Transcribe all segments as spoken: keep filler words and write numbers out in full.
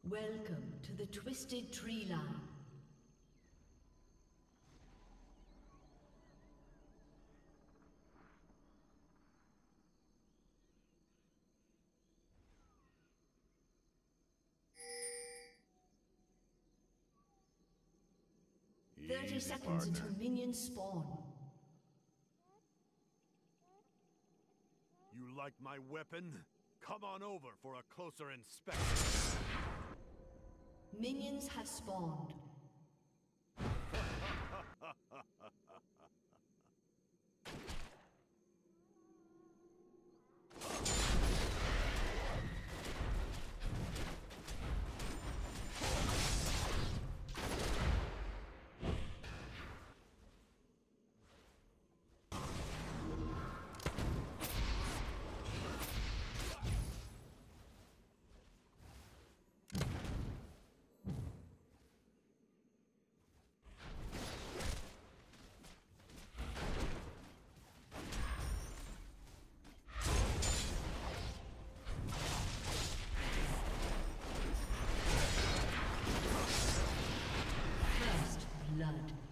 Welcome to the Twisted Tree Line. Thirty Easy, seconds partner. until minions spawn. You like my weapon? Come on over for a closer inspection. Minions have spawned. Blood.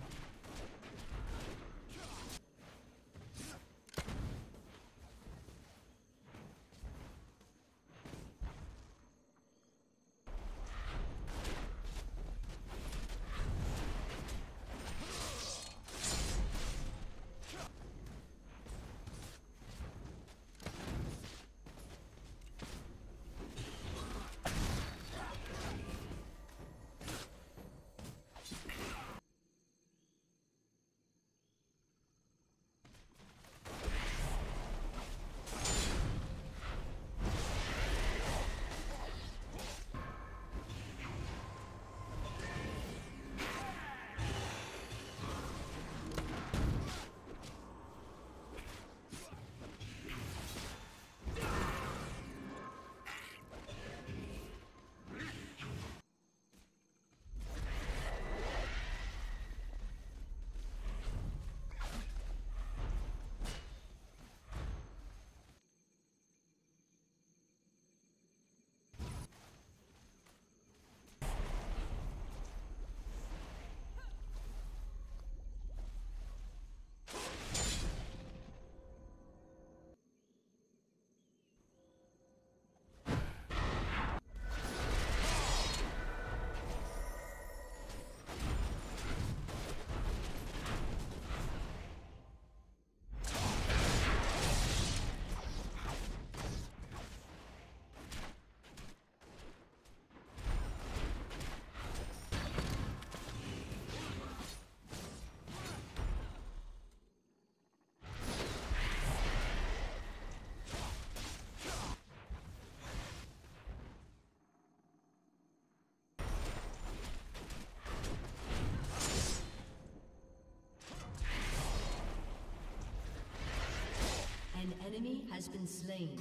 An enemy has been slain.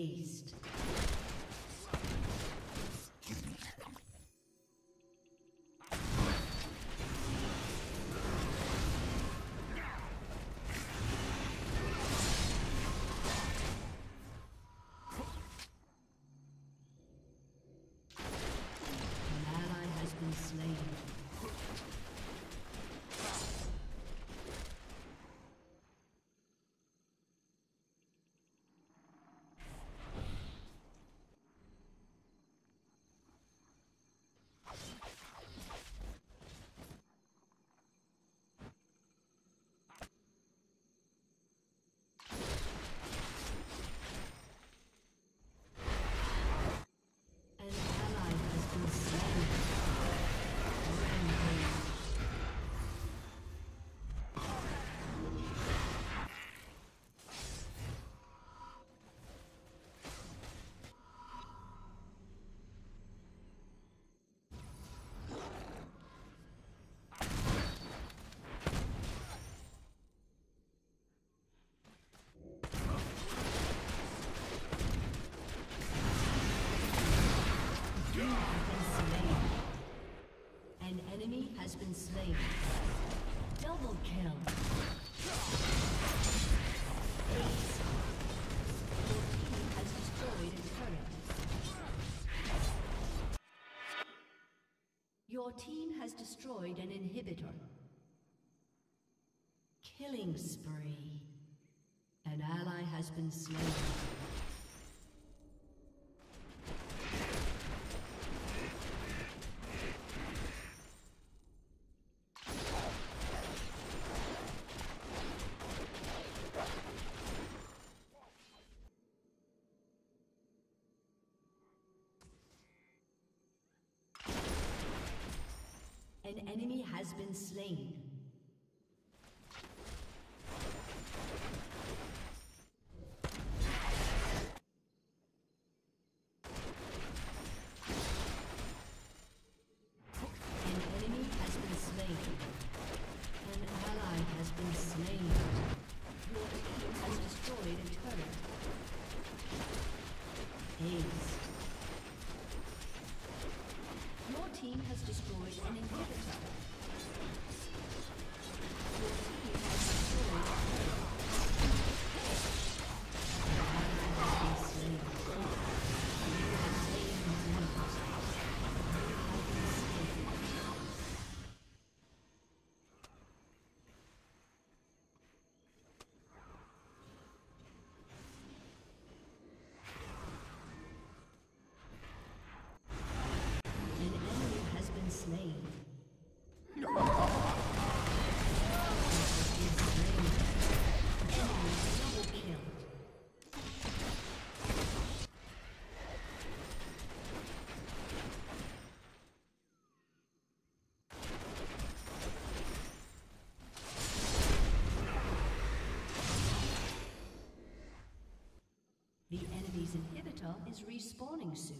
Aced. Has been slain. Double kill. Ace. Your team has destroyed a turret. Your team has destroyed an inhibitor. Killing spree. An ally has been slain. An enemy has been slain. An enemy has been slain. An ally has been slain. Your team has destroyed a turret. Ace. Your team has destroyed an inhibitor. Your team has destroyed a turret. An ally has been slain. You have slain an inhibitor. You have been slain. Slain. The enemy's inhibitor is respawning soon.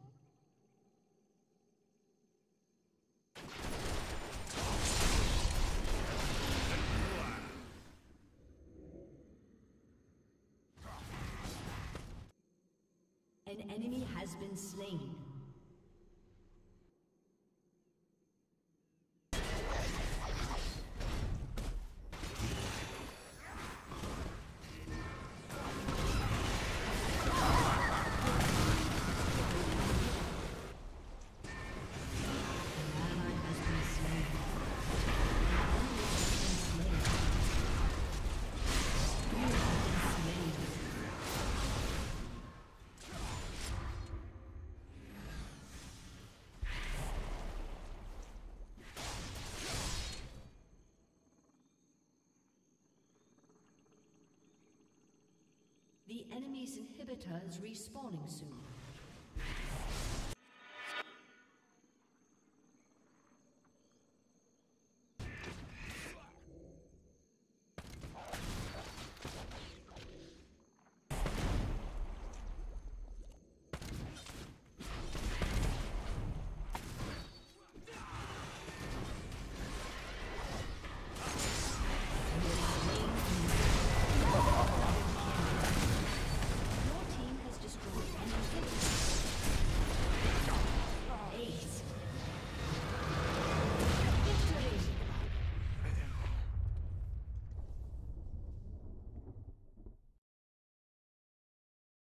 An enemy has been slain. The enemy's inhibitor is respawning soon.